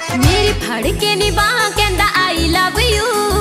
मेरी फड़ के निभा कहंदा आई लव यू।